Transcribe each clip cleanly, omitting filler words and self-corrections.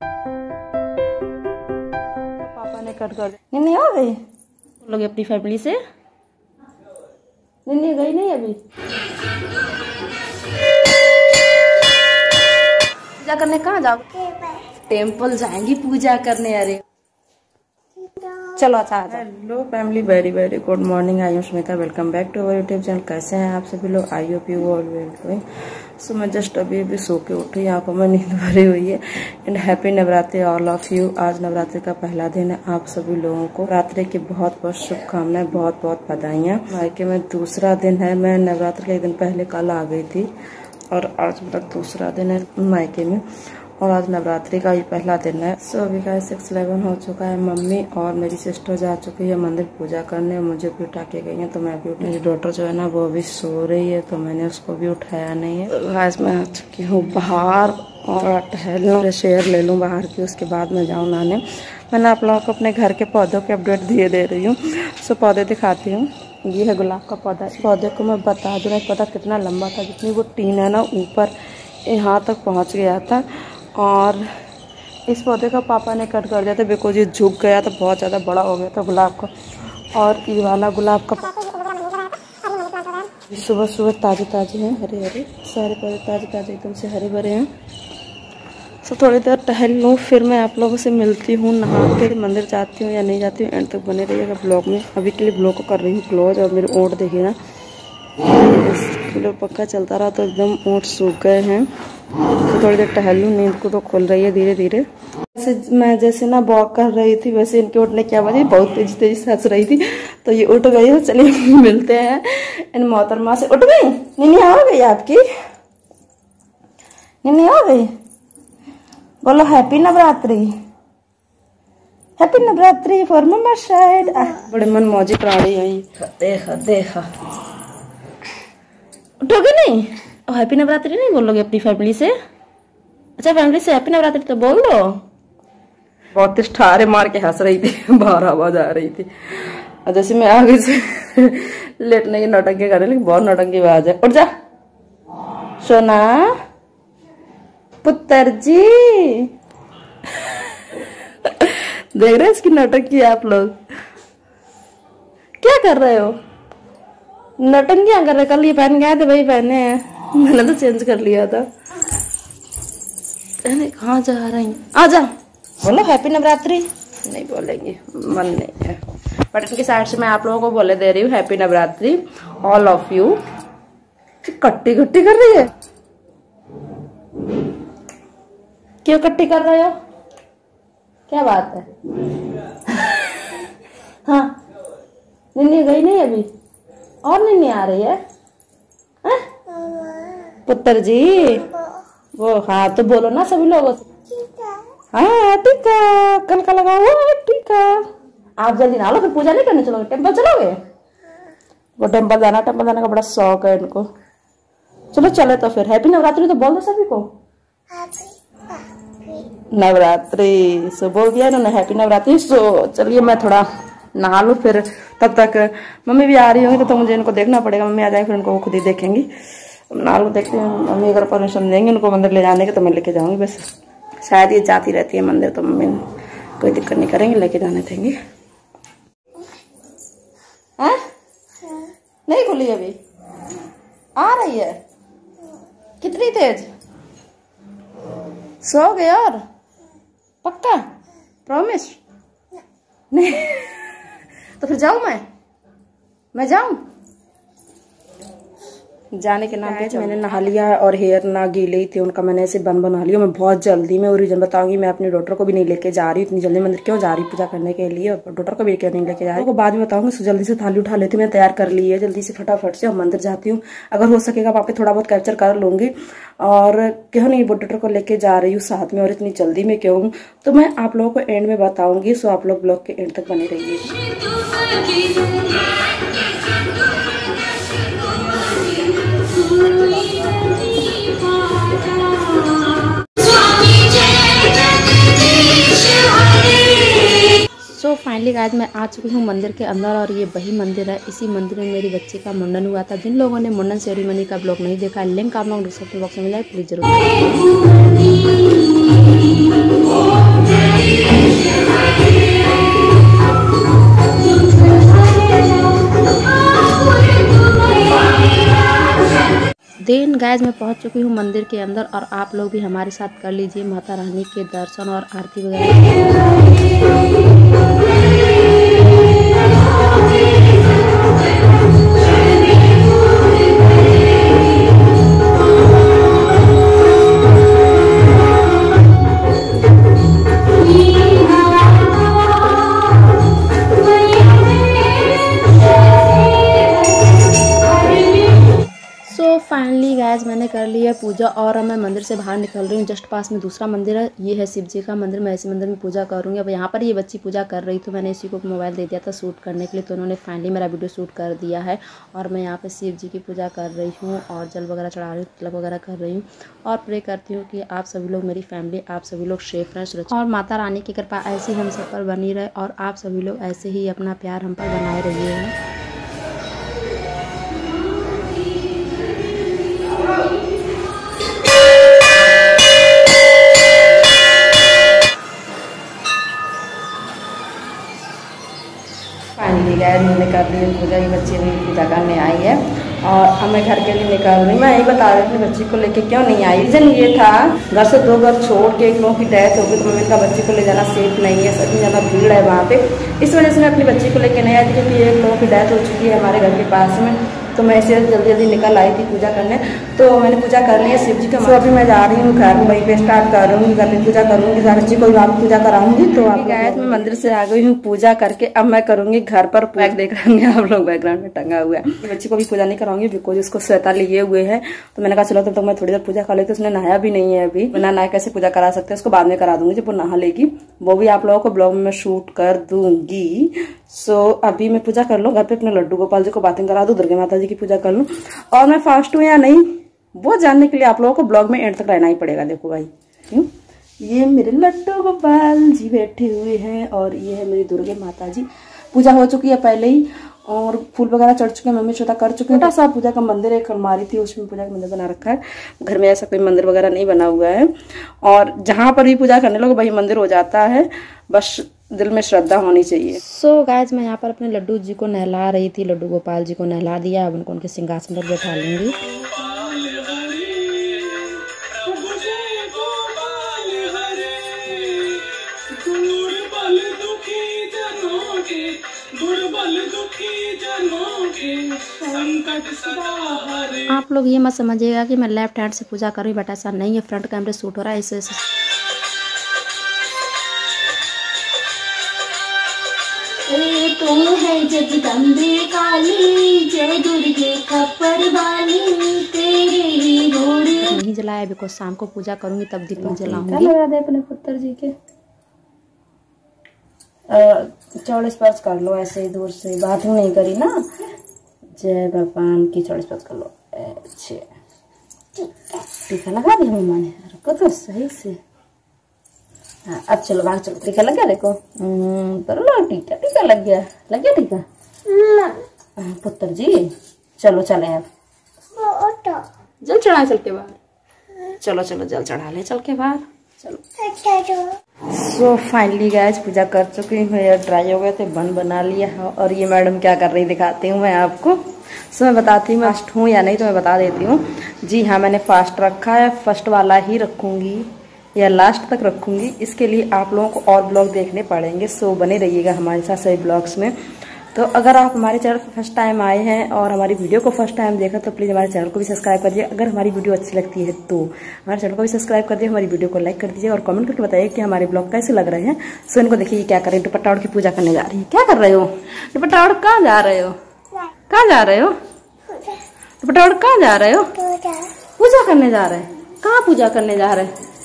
पापा ने कट कर दिया। नहीं आ गई लोग अपनी फैमिली से? नहीं गई नहीं अभी। पूजा करने कहाँ जाओ? टेम्पल जाएंगी पूजा करने। अरे चलो अच्छा। Hello family, very very good morning. I am Smita, welcome back to our YouTube channel. कैसे हैं आप सभी लोग? I hope you all well doing. So मैं जस्ट अभी सो के उठी, आंखों में नींद भरी हुई है। And happy Navratri all of you. आज नवरात्रि का पहला दिन है। आप सभी लोगों को नवरात्रि की बहुत बहुत शुभकामनाएं, बहुत बहुत बधाइयाँ। मायके में दूसरा दिन है। मैं नवरात्रि के एक दिन पहले कल आ गई थी और आज मेरा दूसरा दिन है मायके में, और आज नवरात्रि का ही पहला दिन है। सो अभी का 6:11 हो चुका है। मम्मी और मेरी सिस्टर जा चुकी है मंदिर पूजा करने, मुझे भी उठा के गई है तो मैं भी उठ। मेरी डॉटर जो है ना वो अभी सो रही है तो मैंने उसको भी उठाया नहीं है। तो आज मैं आ चुकी हूँ बाहर और टहल लूँ, शेयर ले लूँ बाहर की, उसके बाद मैं जाऊँ नहाने। मैंने आप लोगों को अपने घर के पौधों के अपडेट दे रही हूँ। सो पौधे दिखाती हूँ। ये है गुलाब का पौधा। इस पौधे को मैं बता दूँ, नहीं पता कितना लंबा था, जितनी वो टीन है ना ऊपर यहाँ तक पहुँच गया था। और इस पौधे का पापा ने कट कर दिया था बिकॉज ये झुक गया था, बहुत ज़्यादा बड़ा हो गया था गुलाब का। और ये वाला गुलाब का सुबह सुबह ताजे ताजे हैं, हरे हरे सारे पौधे ताजे ताजे एकदम से हरे भरे हैं। सो थोड़ी देर टहल लूँ, फिर मैं आप लोगों से मिलती हूँ। नहा के मंदिर जाती हूँ या नहीं जाती हूँ, एंड तक बने रहिएगा ब्लॉग में। अभी के लिए ब्लॉग को कर रही हूँ क्लोज। और मेरे ओंठ देखिए ना, पक्का चलता रहा तो एकदम ओंठ सूख गए हैं। तो थोड़ी देर टहल लूँ, नींद को तो खुल रही है धीरे धीरे। मैं जैसे ना वॉक कर रही थी वैसे इनके उठने की आवाज़ बहुत तेजी तेजी से हंस रही थी, तो ये उठ गई है। चलिए मिलते हैं। इन मोहतरमा से। उठ गई? नहीं आ गई आपकी? नहीं आ गई? बोलो happy Navratri, happy Navratri for मम्मा शायद। बड़े मन मौजी प्राणी है। देखा देखा उठोगे नहीं? हैप्पी नवरात्रि नहीं बोलोगे अपनी फैमिली से? अच्छा फैमिली से हैप्पी नवरात्रि तो बोल दो। बहुत ठहारे मार के हंस रही थी, बाहर आवाज आ रही थी। और जैसे मैं आगे से लेटने की नौटंकी कर रही, लेकिन बहुत नौटंकी आवाज है। उठ जा सोना पुत्र जी। देख रहे इसकी नौटंकी आप लोग? क्या कर रहे हो? नौटंकियां कर रहे। कल ये पहन गए थे वही पहने हैं, मैंने तो चेंज कर लिया था। कहाँ जा रही? आ जा। बोलो हैप्पी नवरात्रि। नहीं बोलेंगे, मन नहीं है। बट इनकी साइड से मैं आप लोगों को बोले दे रही हूँ happy Navratri all of you. कट्टी कट्टी कर रही है। क्यों कट्टी कर रहे हो? क्या बात है? हाँ निन्नी गई नहीं अभी? और निन्नी आ रही है? पुत्र जी वो हाँ तो बोलो ना सभी लोगों से। हाँ टीका कल का लगा हुआ टीका। आप जल्दी नहा लो, फिर पूजा नहीं करने चलोगे? टेम्पल चलोगे? वो टेम्पल जाने का बड़ा शौक है इनको। चलो चले तो फिर हैप्पी नवरात्रि तो बोल दो सभी को। नवरात्रि सो बोल दिया इन्होंने, हैप्पी नवरात्रि। सो चलिए मैं थोड़ा नहा लूँ, फिर तब तक मम्मी भी आ रही होंगी तो मुझे इनको देखना पड़ेगा। मम्मी आ जाएगी फिर इनको वो खुद ही देखेंगी। नाल देखते हैं, मम्मी अगर परमिशन देंगे उनको मंदिर ले जाने के तो मैं लेके जाऊंगी। बस शायद ये जाती रहती है मंदिर तो मम्मी कोई दिक्कत नहीं करेंगे, लेके जाने देंगे। हाँ नहीं खुली अभी? आ रही है? कितनी तेज? सो गए? और पक्का प्रॉमिस? नहीं तो फिर जाऊं मैं जाऊं? जाने के नाम पे मैंने नहा लिया है और हेयर ना गीली थी उनका, मैंने ऐसे बना लिया। मैं बहुत जल्दी में ओरिजिन बताऊंगी। मैं अपनी डॉटर को भी नहीं लेके जा रही इतनी जल्दी मंदिर, क्यों जा रही पूजा करने के लिए, और डॉटर को भी क्यों नहीं लेके जा रही बाद में बताऊंगी। जल्दी से थाली उठा लेती हूँ, मैं तैयार कर ली है जल्दी से फटाफट से और मंदिर जाती हूँ। अगर हो सकेगा वहाँ पे थोड़ा बहुत कैप्चर कर लूंगी। और क्यों नहीं वो डॉटर को लेके जा रही हूँ साथ में, और इतनी जल्दी में क्यों हूँ तो मैं आप लोगों को एंड में बताऊंगी। सो आप लोग ब्लॉग के एंड तक बने रहिए। सो फाइनली गाइस मैं आ चुकी हूँ मंदिर के अंदर, और ये वही मंदिर है। इसी मंदिर में मेरी बच्ची का मुंडन हुआ था। जिन लोगों ने मुंडन सेरेमनी का ब्लॉग नहीं देखा, लिंक आप लोगों को डिस्क्रिप्शन बॉक्स में मिला है, प्लीज जरूर। गाइस मैं पहुंच चुकी हूँ मंदिर के अंदर और आप लोग भी हमारे साथ कर लीजिए माता रानी के दर्शन और आरती वगैरह। फाइनली गाइस मैंने कर ली है पूजा और मैं मंदिर से बाहर निकल रही हूँ। जस्ट पास में दूसरा मंदिर है, ये है शिव जी का मंदिर। मैं इसी मंदिर में पूजा करूँगी। अब यहाँ पर ये बच्ची पूजा कर रही थी, मैंने इसी को मोबाइल दे दिया था शूट करने के लिए, तो उन्होंने फाइनली मेरा वीडियो शूट कर दिया है। और मैं यहाँ पर शिव जी की पूजा कर रही हूँ और जल वगैरह चढ़ा रही हूँ, तिलक वगैरह कर रही हूँ और प्रे करती हूँ कि आप सभी लोग, मेरी फैमिली, आप सभी लोग सेफ रहें, सुरक्षित, और माता रानी की कृपा ऐसी हम सब पर बनी रहे और आप सभी लोग ऐसे ही अपना प्यार हम पर बनाए रहिए। फाइनली गाइस मैंने कर ली पूजा, ये बच्ची भी पूजा करने आई है और अब मैं घर के लिए निकल रही हूँ। मैं यही बता रही थी बच्ची को लेके क्यों नहीं आई। रीज़न ये था, घर से 2 घर छोड़ के एक लोगों की डेथ हो गई तो मम्मी का बच्ची को ले जाना सेफ नहीं है, सभी ज़्यादा भीड़ है वहाँ पे। इस वजह से मैं अपनी बच्ची को लेके नहीं आई थी क्योंकि एक लोगों की डेथ हो चुकी है हमारे घर के पास में, तो मैं ऐसे जल्दी जल्दी निकल आई थी पूजा करने। तो मैंने पूजा कर ली है शिव जी का। तो अभी मैं जा रही हूँ घर, वहीं पे स्टार्ट करूँगी, घर में पूजा करूँगी, बच्ची को भी वहाँ पूजा कराऊंगी। तो आप गाइस मैं मंदिर से आ गई हूँ पूजा करके, अब मैं करूँगी घर पर। बैग देख रहे होंगे आप लोग, बैकग्राउंड में टंगा हुआ है। बच्ची को भी पूजा नहीं कराऊंगी बिकॉज उसको श्वेता लिए हुए है, तो मैंने कहा चलो तब तक मैं थोड़ी देर पूजा कर लेती हूँ। उसने नहाया भी नहीं है अभी, बिना नहाए कैसे पूजा करा सकते हैं, उसको बाद में करा दूंगी जब वो नहा लेगी, वो भी आप लोगों को ब्लॉग में शूट कर दूंगी। सो अभी मैं पूजा कर लूँ, घर पे अपने लड्डू गोपाल जी को बातें करा दूँ, दुर्गा माता जी की पूजा कर लूँ। और मैं फास्ट हूँ या नहीं वो जानने के लिए आप लोगों को ब्लॉग में एंड तक रहना ही पड़ेगा। देखो भाई, ये मेरे लड्डू गोपाल जी बैठे हुए हैं और ये है मेरी दुर्गा माता जी। पूजा हो चुकी है पहले ही और फूल वगैरह चढ़ चुके हैं, मम्मी छोटा कर चुके हैं। छोटा सा पूजा का मंदिर एक अलमारी थी, उसमें पूजा का मंदिर बना रखा है। घर में ऐसा कोई मंदिर वगैरह नहीं बना हुआ है और जहाँ पर भी पूजा करने लोग वही मंदिर हो जाता है, बस दिल में श्रद्धा होनी चाहिए। सो गाइस मैं यहाँ पर अपने लड्डू जी को नहला रही थी, लड्डू गोपाल जी को नहला दिया। अब उनको उनके सिंहासन पर बैठा लूंगी। आप लोग ये मत समझिएगा कि मैं लेफ्ट हैंड से पूजा कर रही हूँ, बट ऐसा नहीं है, फ्रंट कैमरे शूट हो रहा है इससे। तुम है जगदम्बे काली, जय दुर्गे खप्पर वाली, तेरे ही गोड़ नहीं जलाया बिकॉज शाम को पूजा करूंगी तब दीप जलाऊंगी। लगा दे अपने पुत्र जी के चौड़ स्पर्श कर लो ऐसे ही दूर से, बात नहीं करी ना। जय भगवान की चौड़ स्पर्श कर लो। अच्छे टीका लगा दिया मम्मा ने, रुको तो सही से। हाँ अब चलो बाहर चलो, टीका लग गया देखो, कर लो टीका, टीका लग गया टीका। पुत्र जी चलो चले अब जल चढ़ा चल के बाहर, चलो चलो जल चढ़ा ले चल के बाहर चलो। सो फाइनली गाइस पूजा कर चुकी हूँ, हेयर ड्राई हो गए थे, बन बना लिया है। और ये मैडम क्या कर रही दिखाती हूँ मैं आपको। सो मैं बताती हूँ फास्ट हूँ या नहीं तो मैं बता देती हूँ। जी हाँ मैंने फास्ट रखा है, फर्स्ट वाला ही रखूँगी या लास्ट तक रखूँगी, इसके लिए आप लोगों को और ब्लॉग देखने पड़ेंगे। सो बने रहिएगा हमारे साथ सभी ब्लॉग्स में। तो अगर आप हमारे चैनल पर फर्स्ट टाइम आए हैं और हमारी वीडियो को फर्स्ट टाइम देखा तो प्लीज़ हमारे चैनल को भी सब्सक्राइब कर दीजिए। अगर हमारी वीडियो अच्छी लगती है तो हमारे चैनल को भी सब्सक्राइब कर दीजिए, हमारी वीडियो को लाइक कर दीजिए और कमेंट करके बताइए कि हमारे ब्लॉग कैसे लग रहे हैं। सो इनको देखिए क्या कर रही है, दुपट्टा ओढ़ की पूजा करने जा रही है। क्या कर रहे हो दुपट्टा ओढ़, कहाँ जा रहे हो, कहाँ जा रहे हो दुपट्टा ओढ़, कहाँ जा रहे हो, पूजा करने जा रहे हैं। कहाँ पूजा करने जा रहे हैं?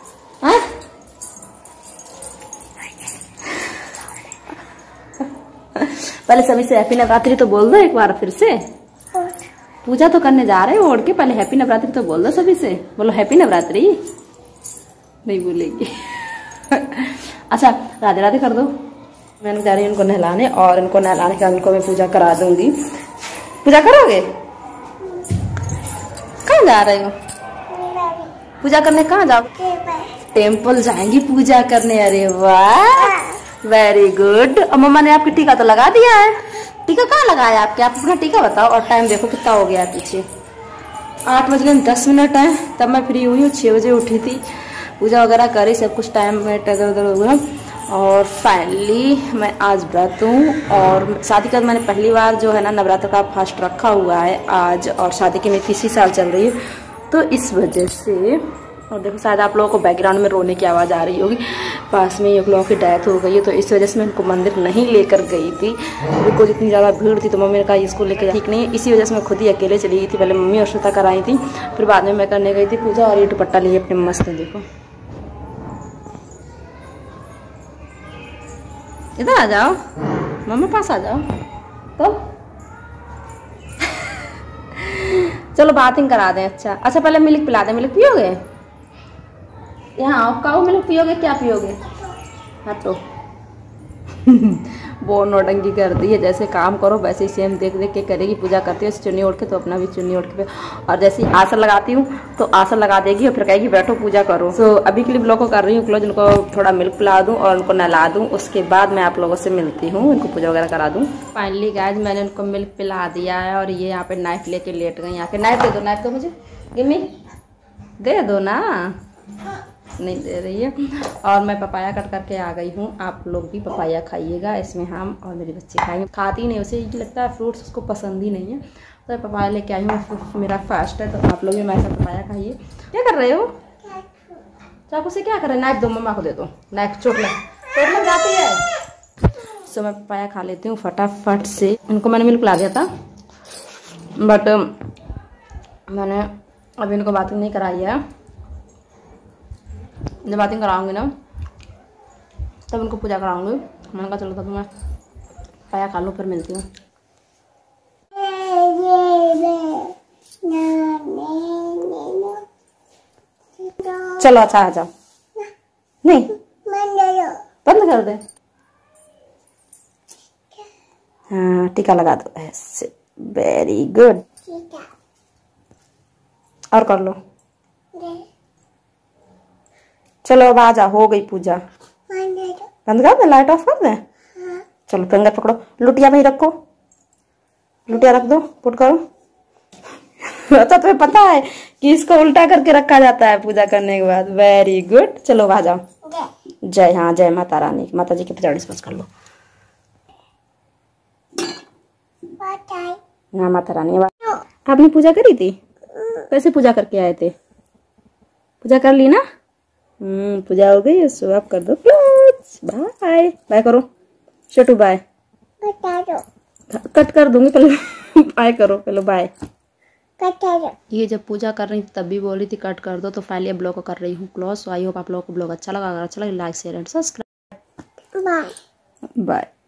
पहले सभी से हैप्पी नवरात्रि तो बोल दो एक बार फिर से। पूजा तो करने जा रहे हो ओढ़ के, पहले हैप्पी नवरात्रि तो बोल दो सभी से। बोलो हैप्पी नवरात्रि। नहीं बोलेगी। अच्छा राधे राधे कर दो। मैं जा रही हूँ इनको नहलाने और इनको नहलाने के बाद इनको मैं पूजा करा दूंगी। पूजा करोगे? कहाँ जा रहे हो पूजा करने? कहाँ जाओ? टेम्पल जाएंगी पूजा करने। अरे वाह वेरी गुड। और मम्मा ने आपकी टीका तो लगा दिया है। टीका कहाँ लगाया आपके? आप अपना टीका बताओ और टाइम देखो कितना हो गया पीछे। 8 बजने 10 मिनट है, तब मैं फ्री हुई हूँ। 6 बजे उठी थी, पूजा वगैरह करी, सब कुछ टाइम में इधर उधर हुआ। और फाइनली मैं आज व्रत हूँ। और शादी के बाद मैंने पहली बार जो है ना नवरात्र का फास्ट रखा हुआ है आज। और शादी की मेरी 3 साल चल रही है, तो इस वजह से। और देखो शायद आप लोगों को बैकग्राउंड में रोने की आवाज़ आ रही होगी, पास में एक लोगों की डेथ हो गई है, तो इस वजह से मैं इनको मंदिर नहीं लेकर गई थी। बिल्कुल इतनी ज़्यादा भीड़ थी, तो मम्मी ने कहा इसको लेकर ठीक नहीं है, इसी वजह से मैं खुद ही अकेले चली गई थी। पहले मम्मी और श्वेता कराई थी, फिर बाद में मैं करने गई थी पूजा। और ये दुपट्टा लिए अपने मस्त है, देखो। इधर आ जाओ, मम्मी पास आ जाओ तो। चलो बाथिंग करा दें। अच्छा पहले मिल्क पिला दें। मिल्क पियोगे? यहाँ आओ, काऊ मिल्क पियोगे? क्या पियोगे? हटो। वो नौटंकी कर दी है, जैसे काम करो वैसे ही सेम देख देख के करेगी। पूजा करती है चुन्नी ओढ़ के, तो अपना भी चुन्नी ओढ़ के। और जैसे ही आसन लगाती हूँ तो आसन लगा देगी और फिर कहेगी बैठो पूजा करो। तो अभी के लिए ब्लॉग को कर रही हूँ क्लोज। इनको थोड़ा मिल्क पिला दूँ और उनको नहला दूँ, उसके बाद मैं आप लोगों से मिलती हूँ, इनको पूजा वगैरह करा दूँ। फाइनली गाइस मैंने उनको मिल्क पिला दिया है और ये यहाँ पे नाइफ लेके लेट गई। यहाँ पे नाइफ दे दो, नाइफ दो मुझे, गिम्मी दे दो ना। नहीं दे रही है। और मैं पपाया कट करके आ गई हूँ। आप लोग भी पपाया खाइएगा, इसमें हम और मेरी बच्ची खाएंगे। खाती नहीं, उसे ये लगता है फ्रूट्स उसको पसंद ही नहीं है, तो पपाया लेके आई हूँ। मेरा फास्ट है, तो आप लोग भी मेरे साथ पपाया खाइए। क्या कर रहे हो? चाकू से क्या कर रहे? नाइफ दो, मम्मा को दे दो नाइफ, चोट लग जाती है। सो मैं पपाया खा लेती हूँ फटाफट से। इनको मैंने मिल्क पिला दिया था, बट मैंने अभी इनको बाथिंग नहीं कराई है। जब बाथिंग कराऊंगी ना तब उनको पूजा कराऊंगी। मैंने कहा चलो तब मैं पाया खा लूँ, फिर मिलती हूँ। चलो अच्छा आ जाओ। नहीं बंद कर दे। हाँ टीका लगा दो ऐसे, वेरी गुड। और कर लो। चलो अब आ जा, हो गई पूजा। बंद कर दे, लाइट ऑफ कर दे। चलो फिंगर पकड़ो, लुटिया में ही रखो, लुटिया रख दो, पुट करो। अच्छा तुम्हें पता है कि इसको उल्टा करके रखा जाता है पूजा करने के बाद। Very good. चलो आ जाओ। जय, हाँ जय माता रानी, माता जी के पचाड़ी स्पर्श कर लो। हाँ माता रानी। आपने पूजा करी थी? कैसे पूजा करके आए थे? पूजा कर ली ना? पूजा हो गई। सो आप कर दो क्लोज। बाय बाय करो छोटू, बाय। कट कर दूंगी, पहले बाय करो, पहले बाय। ये जब पूजा कर रही थी तब भी बोल रही थी कट कर दो, तो फाइनली ब्लॉग को कर रही हूँ क्लोज। आई होप आप लोगों को ब्लॉग अच्छा लगा। अगर अच्छा लगे like share and subscribe. Bye bye.